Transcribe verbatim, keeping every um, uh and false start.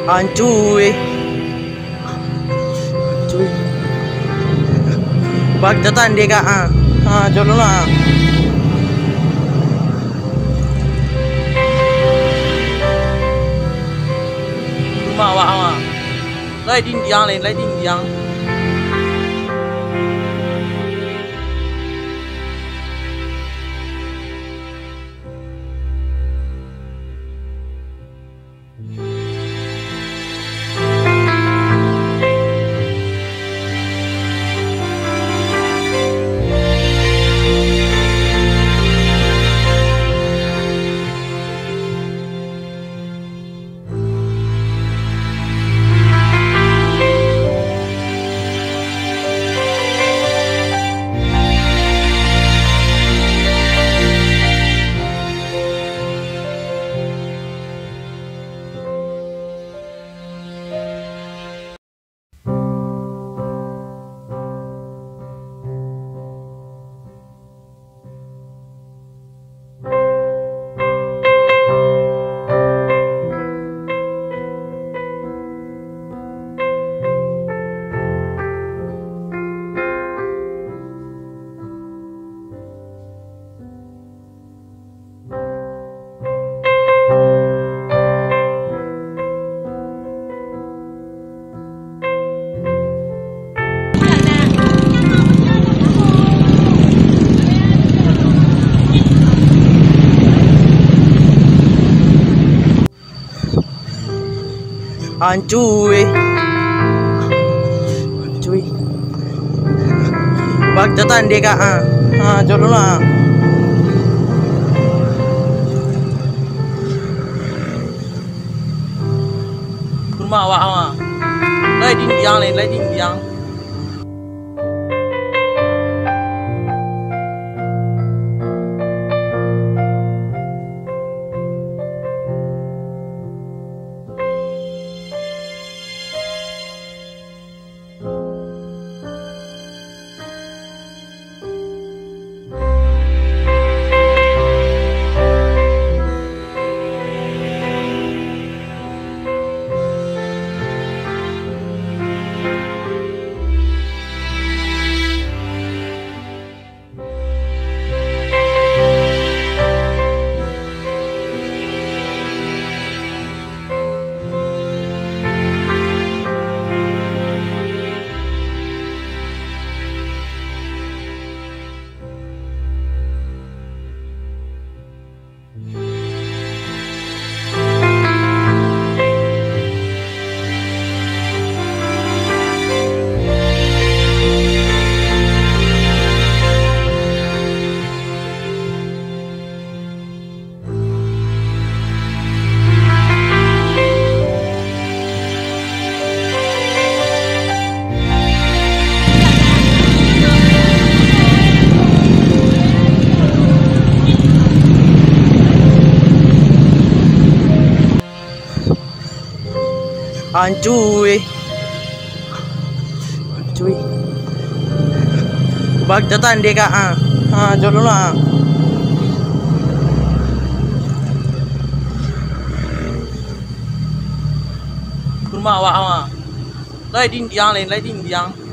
Ancuy. Ancuy. Bak jatan dia kak. Ah, ah, chalo na. Mà vào à. Lấy đi giang lên, lấy đi giang. Ancuy. Ancuy. Bak jatan dia kak. Ah, ah, chalo na. Mà vào à. Lấy đi giang lên, lấy đi giang. Ancuy. Ancuy. Bak jatan dia kak. Ah, ah, chalo na. Mà vào à. Lấy đi giang lên, lấy đi giang.